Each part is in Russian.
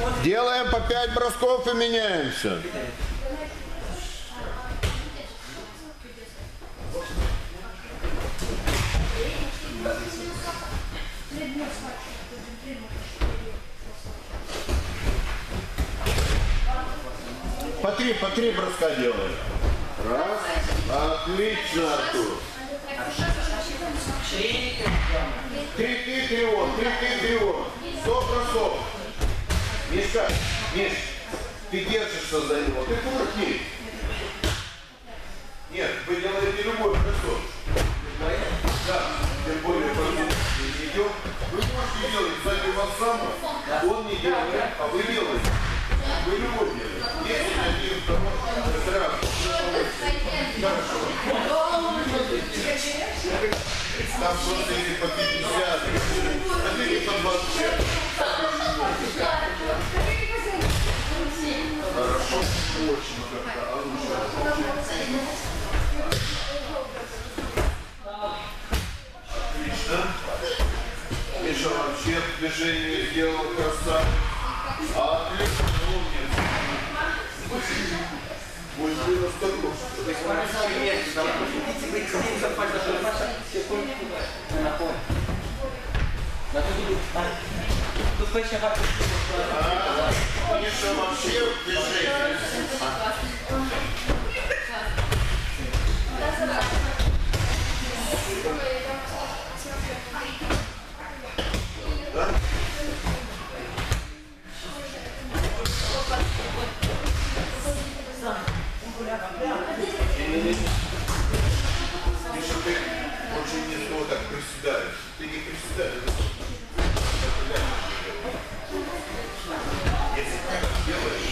Делаем по 5 бросков и меняемся. По три броска делаем. Раз. Отлично, Артур. Три он. 100 бросок. Миша, ты держишься за него. Ты крути. Нет, вы делаете любой бросок. Да, тем более идем. Вы можете делать сзади вас сам, он не делает, а вы делаете. Вы любой делаете. Если один, второй, сразу. Хорошо. Там просто или по 50, или по 25. Хорошо, очень как-то отлично. Миша вообще движение сделал красавец. Отлично, умница. Будет было осторожно. Миша вообще в движении. Да? Миша, ты очень нездорово так приседаешь. Ты не приседаешь. Если ты так делаешь,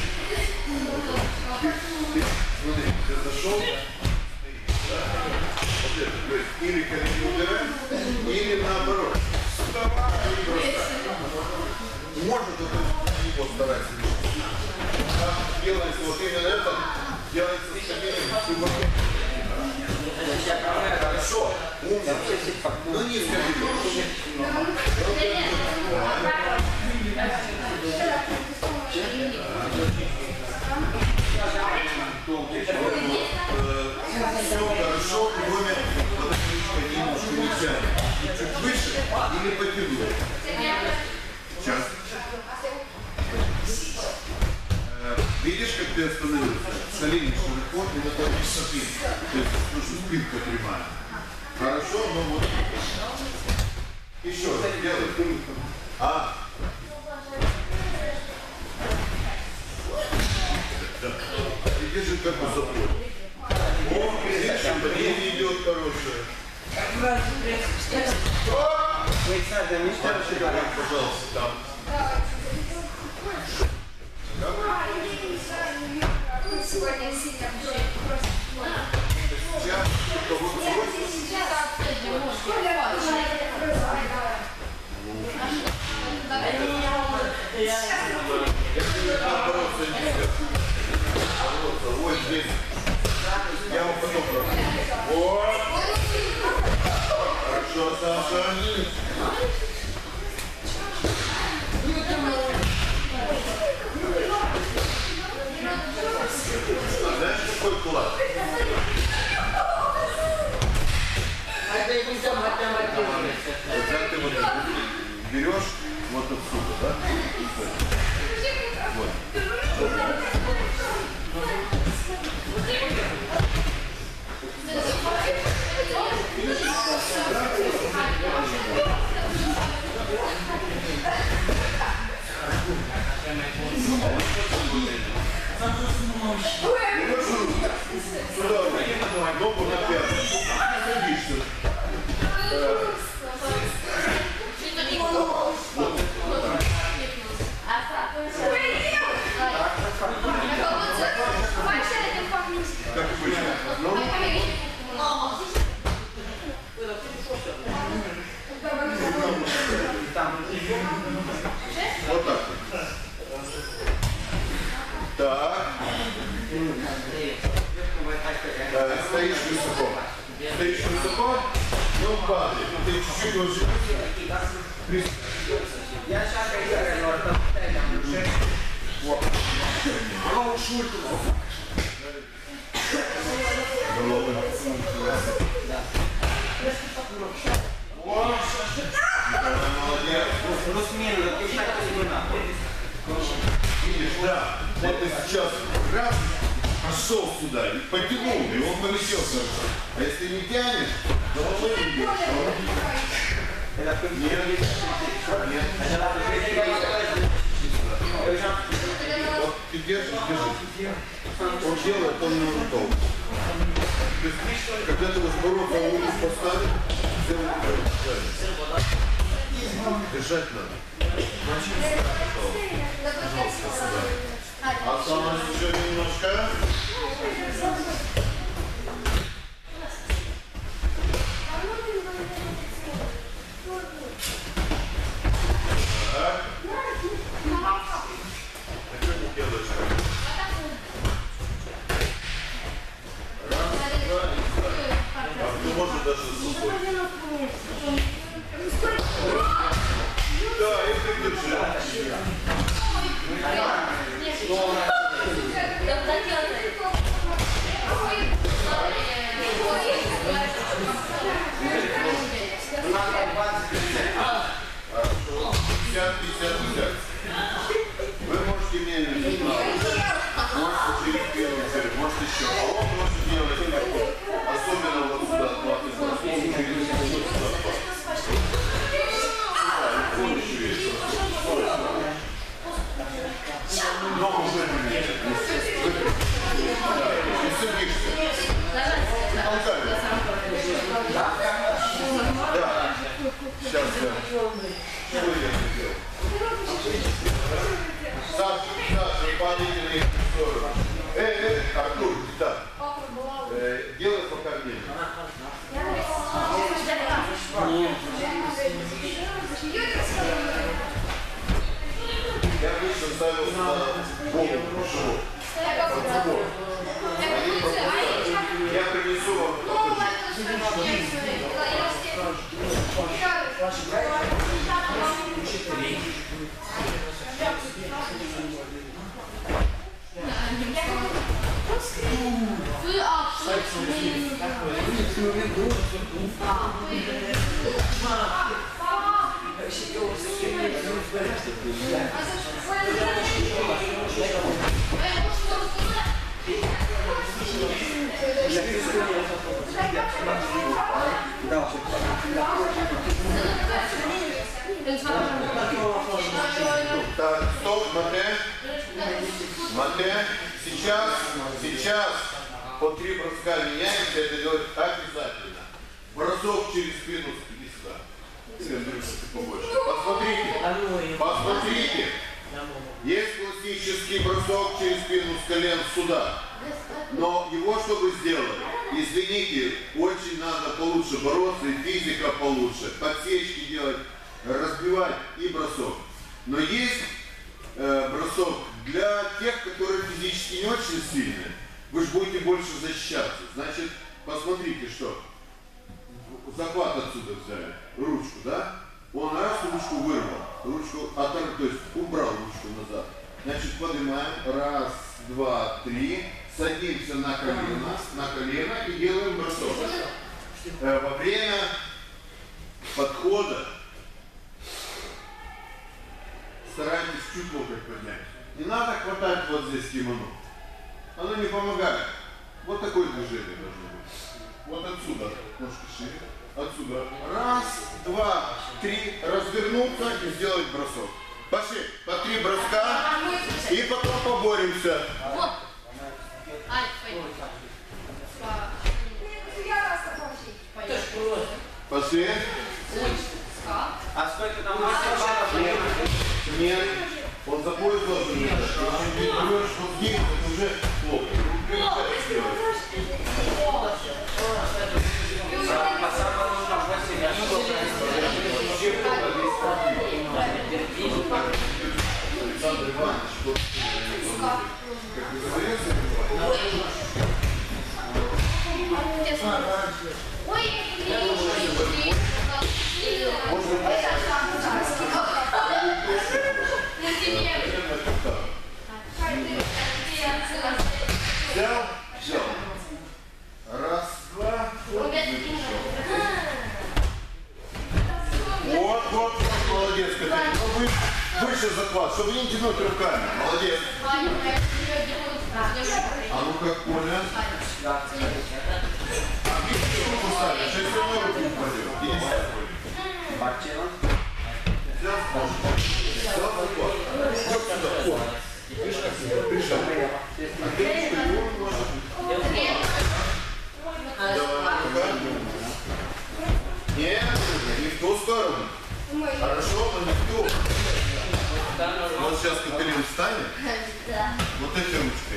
смотри, ты зашел, да? Вот это, то есть или колени убираем, или наоборот. Вставай и бросай. Может это его стараться решить. Как делается вот именно это, делается с коленем. Хорошо, умно. Ну низко берешь. Все хорошо, кроме вот этой немножко нельзя. Чуть выше или потянуть. Сейчас. Видишь, как ты остановился? Колени широко и на том высоты. То есть нужно спинка прямая. Хорошо, но вот. Еще раз делай. И держи как бы запор. О, видишь, время идет хорошее. Пожалуйста, там. Сегодня сильно Вот здесь. Я вам потом расскажу. Вот. Хорошо, Саша. Знаешь, какой кулак? Когда ты вот берешь вот отсюда, да? Вот. Сюда, ногу на пятку. Садишься. Как обычно. Вот так. Так. Стоишь высоко. Стоишь высоко, но падаешь. Ты чуть-чуть ложишься. Видишь, да. Вот ты сейчас раз пошел сюда и потянул, и он полетел сразу. А если не тянешь, головой не бьешь. Нет. Вот ты держишь. Он делает, он не рукой. То есть, когда ты возборот на улицу поставишь, держать надо. Пожалуйста, сюда. Осталось еще немножко. Так. А что не делаешь? Раз, два и ставь. А ты можешь даже сухой. Да, и придержи. Хорошо. 50-50. Вы можете менять. Можете через первую цель, может еще. А он может делать легко. Особенно вот сюда 20 раз. Через сюда 20. Ногу выпрямите. Не садишься. Толкай. Да. Сейчас я. Что я сделал? Саша, падайте на их сторону. Артур, да. Делай пока медленно. Я обычно ставил на голову живот. Под живот. Я принесу вам Так, стоп, Мате. Сейчас по 3 броска меняемся, это делать обязательно. Бросок через спину, иди сюда. Посмотрите. Есть классический бросок через спину с колен сюда. Но его, чтобы сделать, извините, очень надо получше бороться, и физика получше. Подсечки делать, разбивать и бросок. Но есть бросок для тех, которые физически не очень сильные. Вы же будете больше защищаться. Значит, посмотрите, что. Захват отсюда взяли. Ручку, да? Он раз ручку вырвал. Ручку оторвал, то есть убрал ручку назад. Значит, поднимаем. Раз, два, три. Садимся на колено и делаем бросок. Во время подхода старайтесь чуть локоть поднять. Не надо хватать вот здесь кимоно. Оно не помогает. Вот такое движение должно быть. Вот отсюда. Ножки шире. Отсюда. Раз, два, три. Развернуться и сделать бросок. Пошли. По 3 броска. И потом поборемся. Вот. Пошли. А сколько там будет? Нет. Он за пояс должен быть. Если не берешь вот здесь, это уже плохо. Александр Иванович, вот, как вы говорите, Молодец, Катерина. Ну, выше захват, чтобы не тянуть руками. Молодец. А ну-ка, Коля. Руку ставишь, если все равно руку упадет. Иди сюда, Коля. Взял, взял захват. Вот сюда, вот. Прижал. А ты ручку его можешь. Давай, ну-ка. Нет, не в ту сторону. Хорошо, но не в ту. Вот сейчас Катерина встанет. Вот эти ручки.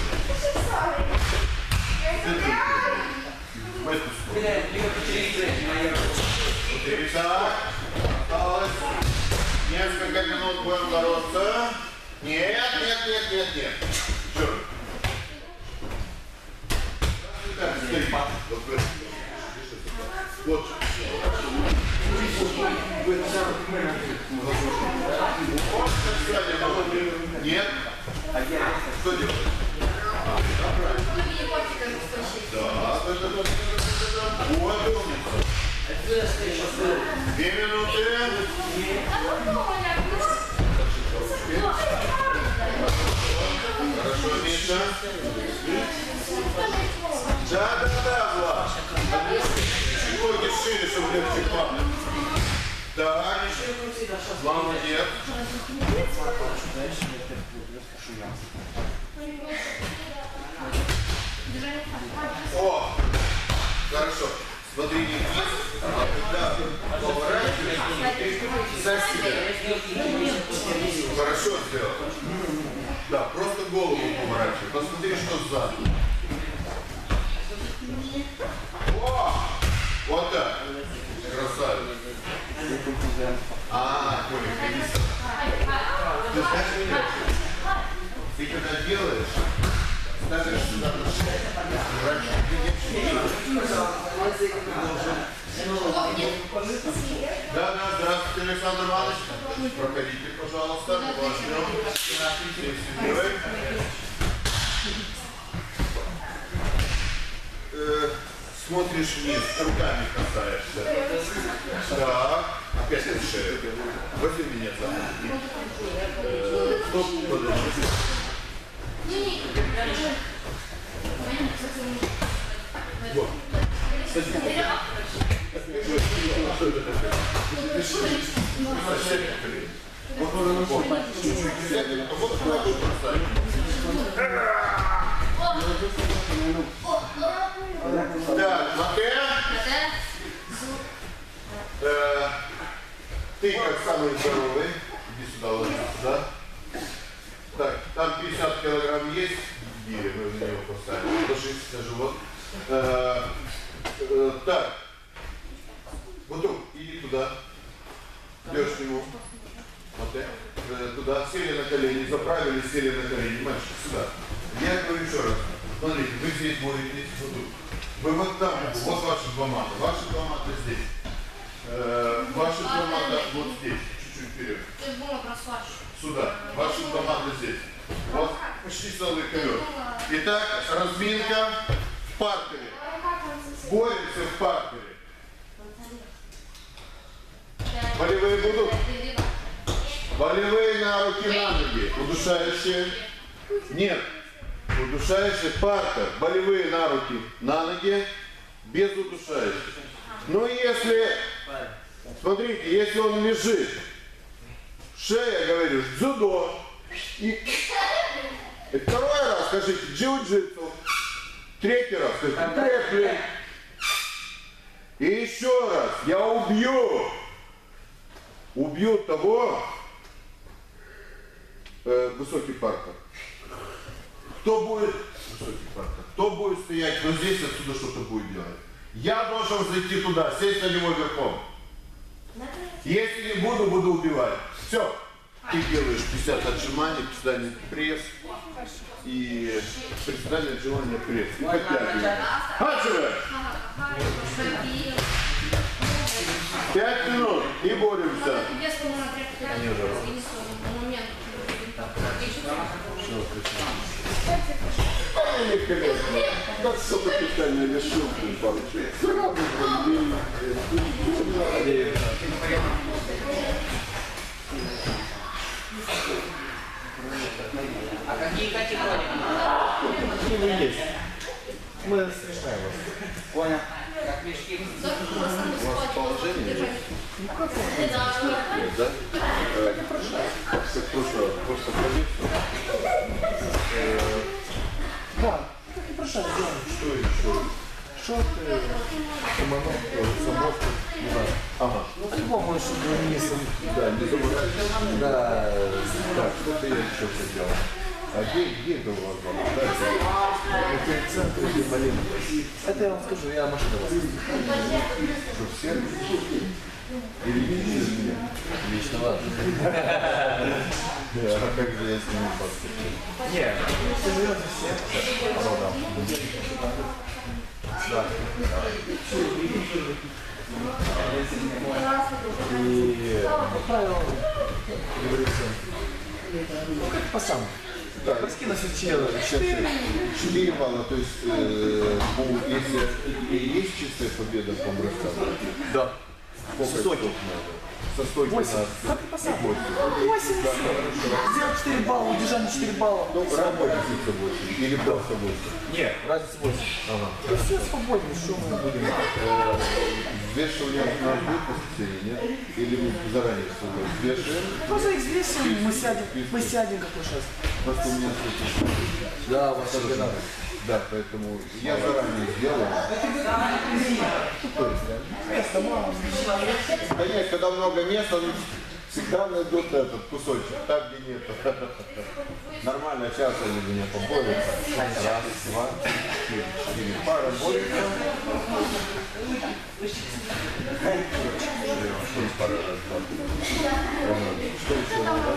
В эту сторону. Так, осталось. Несколько минут будем бороться. Нет. Черт. Так, стоит. Вот. Нет. Что делать? Да. Вот умница. 2 минуты. Хорошо, Миша. Да, Влад. Чуть-чуть шире, чтобы легче плавно. Так. Молодец. О, хорошо. Смотри, не вниз, а когда поворачиваешь, за себя. Хорошо сделал. Да, просто голову поворачивай. Посмотри, что сзади. О! Вот так. Красавец. Коля, конечно. Ты знаешь меня? Ты когда делаешь, ставишь сюда на шею. Раньше ты Да, здравствуйте, Александр Иванович. Проходите, пожалуйста. Возьмем. Смотришь вниз, руками касаешься. Так, опять на шею. Возьми меня за руки. Стоп, подожди. Вот. Садись. Так, Матея. Ты как самый здоровый. Иди сюда, ложись сюда. Так, там 50 килограмм есть. Гири, мы на него поставим. Ложись на живот. Так. Бутук, иди туда. Идешь к нему. Матея. Туда. Сели на колени. Заправили, сели на колени. Мальчик, сюда. Я говорю еще раз. Смотрите, вы здесь боретесь. Вы вот там, вот ваши 2 мата. Ваши 2 мата здесь. Ваши 2 мата вот здесь. Чуть-чуть вперед. Сюда. Ваши 2 мата здесь. Вот почти целый ковер. Итак, разминка в партере. Боремся в партере. Болевые будут? Болевые на руки, на ноги. Удушающие? Нет. Удушающий партер, болевые на руки, на ноги, без удушающих. Но если, смотрите, если он лежит, шея, говоришь, дзюдо, и 2-й раз скажите джиу-джитсу, 3-й раз скажите грэпплинг, и еще раз, я убью того, высокий партер. Кто будет, высокий партер, кто будет стоять вот здесь, отсюда что-то будет делать. Я должен зайти туда, сесть на него верхом. Если не буду, буду убивать. Все. Ты делаешь 50 отжиманий, приседание, пресс. И приседание, отжимание, пресс. И подтягиваешь. Отжимаешь. 5 минут и боремся. Великолепно. Так что-то питание решил, получается. Сразу Какие вы есть? Мы смешаем вас. Понял. Как мешки. У вас положение есть? Да? Как просто пробить. Да, как и прошлый раз. Что еще? Шорты, кимоно, самовка. Ага. Ну, по-любому, чтобы не Да, не заморачивайтесь. Да. Так, что-то я еще хотел. А где это у вас было? Это центр или малина. Это я вам скажу, я машина вас. Что, все? Или лично меня? Лично вас. А как же я с ними поступлю? Нет, серьезно все. Да. И по правилам, как говорится, ну как по самому. Да, Раскинув все 4 балла, то есть, если есть чистая победа по броску? Да. Сколько стойки надо? Со стойки 8. надо. Как и по самому. 8. Сделать 4 балла, удержание 4 балла. Ну, разница 8. Или просто 8. Нет, разница 8. Ага. И все свободнее, что мы будем. Взвешивание у нас будет в воскресенье, нет? Или мы заранее все взвешиваем? Просто их взвесим, мы сядем, как вы сейчас. Просто у меня слышно. Да, у вас тоже надо. Да, поэтому я заранее сделаю. Место мало. Конечно, когда много места, всегда найдут этот кусочек, там где нет. Нормально, сейчас они меня поборются. Раз, два, четыре пара борются. Пара, раз, два. Что еще у нас?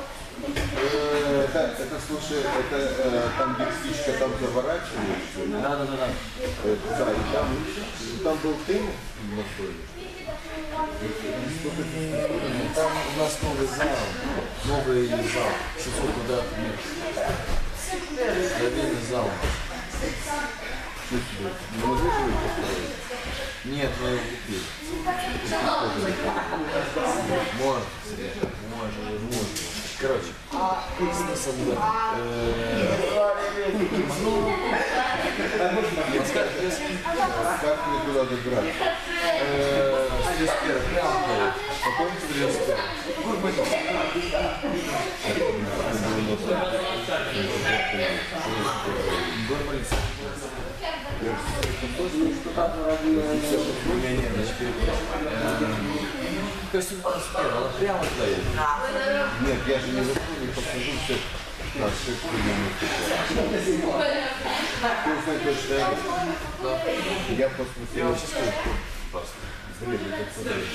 Это, слушай, это там где птичка там заворачивает, что ли? Да. Да, и там был ты на столе? Там у нас новый зал. Новый зал. 600 квадратных метров. Отдельный зал. Что тебе? Не могли же вы построить? Нет, мы его купили. Можно. Короче, смысл Как мне туда добраться? Стрелспер, прямо говорит. Какой Стрелспер. Гормалица. То есть она прямо туда едет. Нет, я же не засну, не посажу все на 6 минут. Ты узнаешь точно это? Да. Я посмотрел. Просто. Блин, это смотри.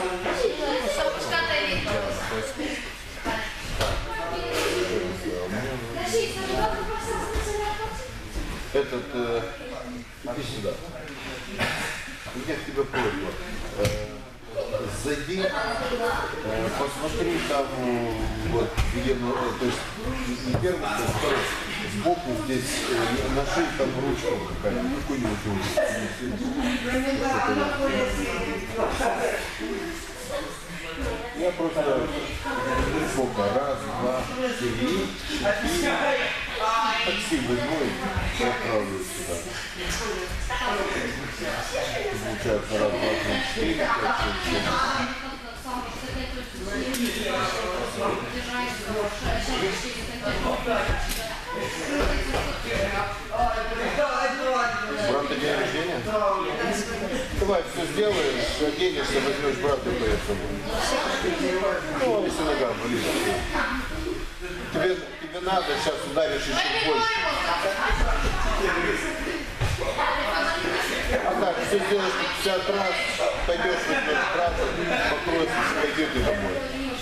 Этот, иди сюда. У меня к тебе просьба. Зайди, посмотри там, вот, где, то есть, не первый, а второй, сбоку здесь, наши там ручку какую-нибудь ручку. Я просто сколько? Раз, два, три, четыре. Такси возьму и отправлю сюда. Получается раз, два, три, четыре, пять, шесть, брата день рождения? Давай все сделаешь, оденешься, возьмешь брата и поехали. Ну, если нога болит. Тебе надо, сейчас ударишь еще больше. А так, все сделаешь 50 раз, пойдешь вот брата, покроешься, пойдешь и домой.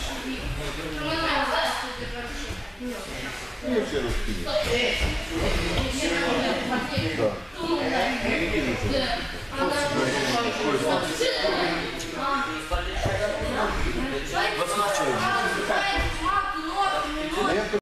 И все раскинешь. Да. Вот смотри,